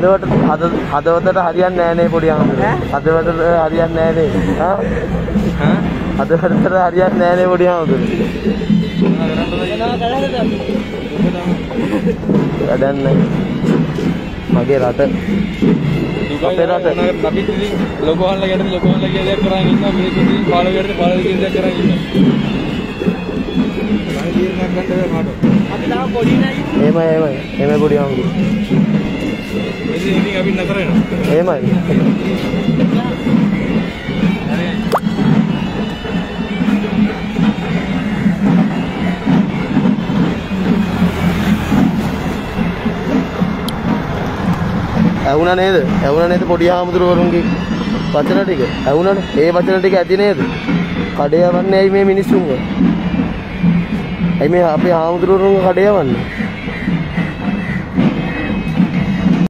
හදවතට හරියන්නේ නැහැ නේ පොඩි හාමුදුරුවෝ. හදවතට හරියන්නේ නැහැ නේ. හදවතට හරියන්නේ නැහැ නේ පොඩි හාමුදුරුවෝ. වැඩක් නැහැ. මගේ රට අපේ රට අපි ඉතින් ලොකු වහන්ලා ගැන ලොකු වහන්ලා කියලා දෙයක් කරන් ඉන්නවා. මේක ඉතින් පාලකයට පාලක කියන දෙයක් කරන් ඉන්නවා. මම තීරණයක් ගන්න බෑ කාටවත්. අපි තාම පොඩි නෑ. එහෙමයි පොඩි හාමුදුරුවෝ. ඉතින් අපි නතර වෙනවා. එහෙමයි. ඇහුණා නේද පොඩි හාමුදුරුවරුන්ගේ වචන ටික ඇහුණානේ. ඒ වචන ටික ඇති නේද? කඩේ යවන්නේ ඇයි මේ මිනිස්සුන්ව? ඇයි මේ අපේ හාමුදුරුවරුන්ව කඩේ යවන්නේ?